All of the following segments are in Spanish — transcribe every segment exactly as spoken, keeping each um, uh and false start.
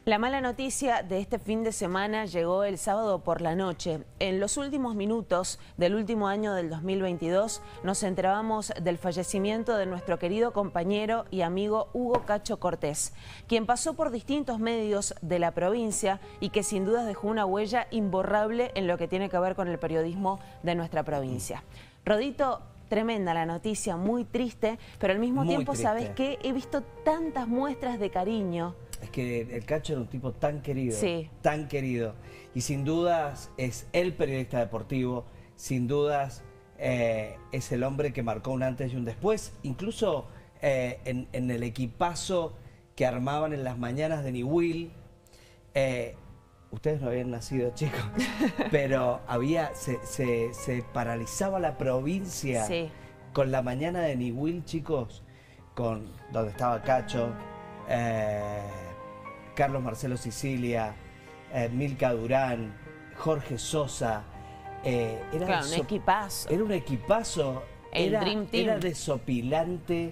La mala noticia de este fin de semana llegó el sábado por la noche. En los últimos minutos del último año del dos mil veintidós nos enterábamos del fallecimiento de nuestro querido compañero y amigo Hugo Cacho Cortés, quien pasó por distintos medios de la provincia y que sin dudas dejó una huella imborrable en lo que tiene que ver con el periodismo de nuestra provincia. Rodito, tremenda la noticia, muy triste, pero al mismo Muy tiempo, triste. ¿sabes qué? He visto tantas muestras de cariño. Es que el Cacho era un tipo tan querido, Sí. tan querido. Y sin dudas es el periodista deportivo, sin dudas eh, es el hombre que marcó un antes y un después. Incluso eh, en, en el equipazo que armaban en las mañanas de Niwil. Eh, ustedes no habían nacido, chicos, pero había se, se, se paralizaba la provincia Sí. con la mañana de Niwil, chicos, con donde estaba Cacho, eh, Carlos Marcelo Sicilia, eh, Milka Durán, Jorge Sosa. Eh, era, Claro, un so- equipazo. era un equipazo. El era, Dream Team. Era desopilante.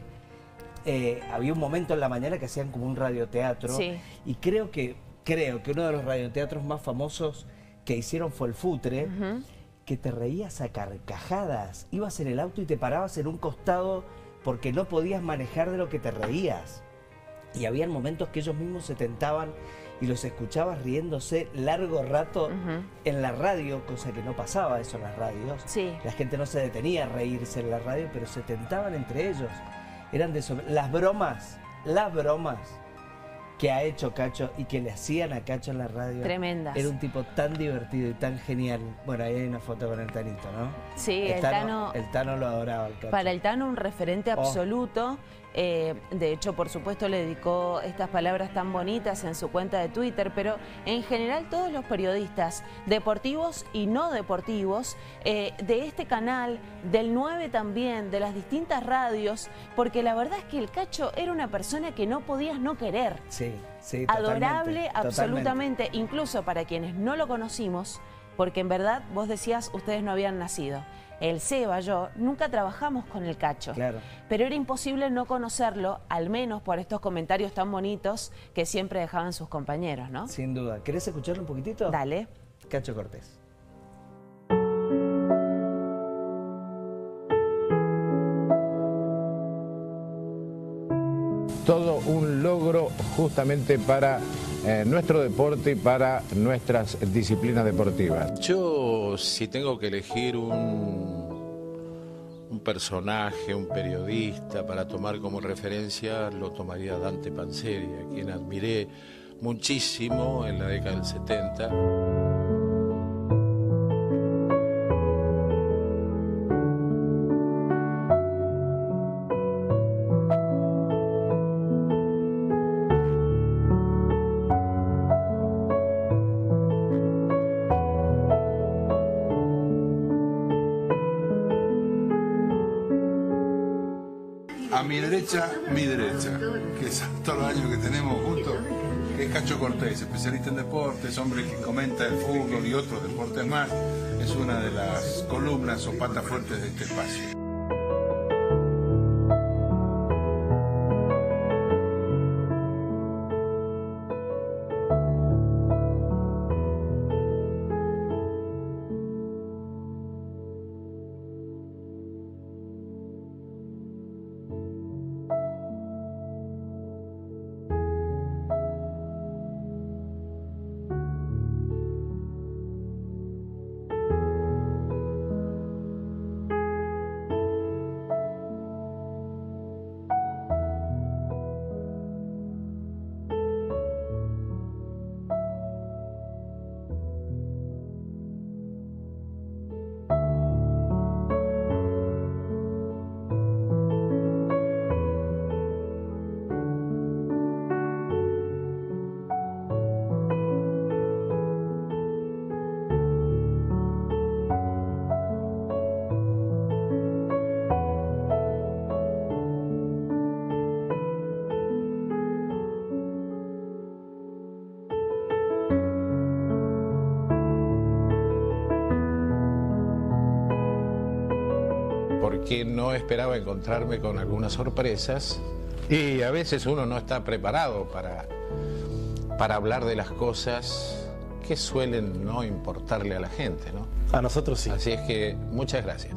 Eh, había un momento en la mañana que hacían como un radioteatro. Sí. Y creo que, creo que uno de los radioteatros más famosos que hicieron fue el Futre, Ujú. que te reías a carcajadas. Ibas en el auto y te parabas en un costado porque no podías manejar de lo que te reías. Y habían momentos que ellos mismos se tentaban y los escuchabas riéndose largo rato Ujú. en la radio, cosa que no pasaba eso en las radios. Sí. La gente no se detenía a reírse en la radio, pero se tentaban entre ellos. Eran de eso. Las bromas, las bromas que ha hecho Cacho y que le hacían a Cacho en la radio. Tremendas. Era un tipo tan divertido y tan genial. Bueno, ahí hay una foto con el Tanito, ¿no? Sí, el Tano- El Tano lo adoraba, el Cacho. Para el Tano un referente Oh. absoluto. Eh, de hecho, por supuesto, le dedicó estas palabras tan bonitas en su cuenta de Twitter, pero en general todos los periodistas, deportivos y no deportivos, eh, de este canal, del nueve también, de las distintas radios, porque la verdad es que el Cacho era una persona que no podías no querer. Sí, sí, Adorable, totalmente, absolutamente, incluso para quienes no lo conocimos, porque en verdad vos decías, ustedes no habían nacido. El Seba, yo, nunca trabajamos con el Cacho, Claro. pero era imposible no conocerlo, al menos por estos comentarios tan bonitos que siempre dejaban sus compañeros, ¿no? Sin duda. ¿Querés escucharlo un poquitito? Dale. Cacho Cortés. Todo un logro justamente para eh, nuestro deporte y para nuestras disciplinas deportivas. Yo, si tengo que elegir un, un personaje, un periodista para tomar como referencia, lo tomaría Dante Panzeri, a quien admiré muchísimo en la década del setenta. A mi derecha, mi derecha, que es todos los años que tenemos juntos, que es Cacho Cortés, especialista en deportes, hombre que comenta el fútbol y otros deportes más, es una de las columnas o patas fuertes de este espacio. porque no esperaba encontrarme con algunas sorpresas y a veces uno no está preparado para, para hablar de las cosas que suelen no importarle a la gente, ¿no? A nosotros sí. Así es que muchas gracias.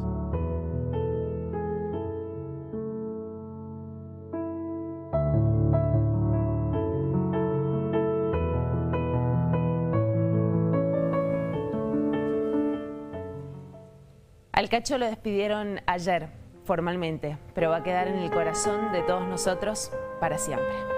Al Cacho lo despidieron ayer, formalmente, pero va a quedar en el corazón de todos nosotros para siempre.